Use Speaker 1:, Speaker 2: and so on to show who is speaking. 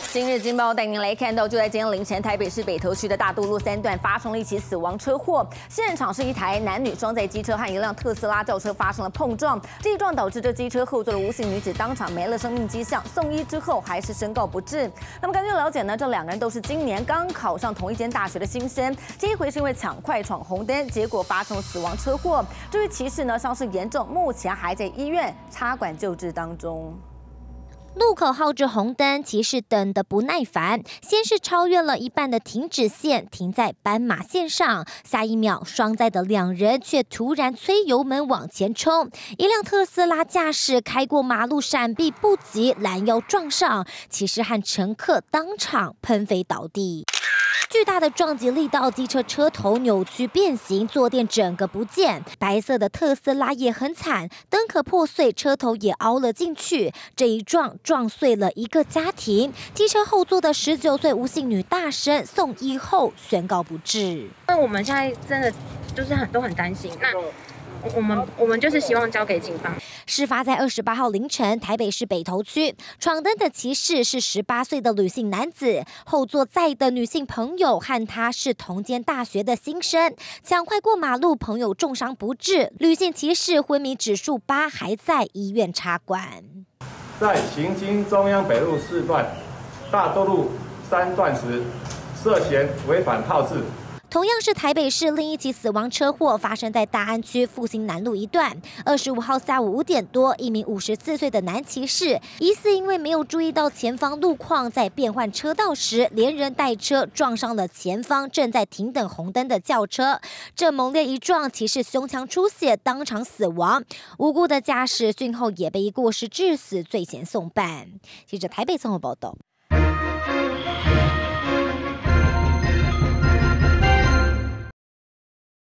Speaker 1: 今日经报带您来看到，就在今天凌晨，台北市北投区的大渡路3段发生了一起死亡车祸。现场是一台男女装载机车和一辆特斯拉轿车发生了碰撞，这一撞导致这机车后座的吴姓女子当场没了生命迹象，送医之后还是宣告不治。那么根据了解呢，这2个人都是今年刚考上同一间大学的新生，这一回是因为抢快闯红灯，结果发生死亡车祸。至于骑士呢，伤势严重，目前还在医院插管救治当中。
Speaker 2: 路口号志红灯，骑士等得不耐烦，先是超越了一半的停止线，停在斑马线上。下一秒，双载的2人却突然催油门往前冲，一辆特斯拉驾驶开过马路，闪避不及，拦腰撞上，骑士和乘客当场喷飞倒地。 巨大的撞击力道，机车车头扭曲变形，坐垫整个不见。白色的特斯拉也很惨，灯壳破碎，车头也凹了进去。这一撞碎了一个家庭。机车后座的19岁吴姓女大生送医后宣告不治。
Speaker 3: 那我们现在真的就是都很担心。那 我们就是希望交给警方。
Speaker 2: 事发在28号凌晨，台北市北投区闯灯的骑士是18岁的吕姓男子，后座载的女性朋友和他是同间大学的新生，抢快过马路，朋友重伤不治，吕姓骑士昏迷指数8，还在医院插管。
Speaker 4: 在行经中央北路4段、大渡路3段时，涉嫌违反号志。
Speaker 2: 同样是台北市另一起死亡车祸，发生在大安区复兴南路一段。25号下午5点多，一名54岁的男骑士，疑似因为没有注意到前方路况，在变换车道时，连人带车撞上了前方正在停等红灯的轿车。这猛烈一撞，骑士胸腔出血，当场死亡。无辜的驾驶讯后也被以过失致死罪嫌送办。记者台北综合报道。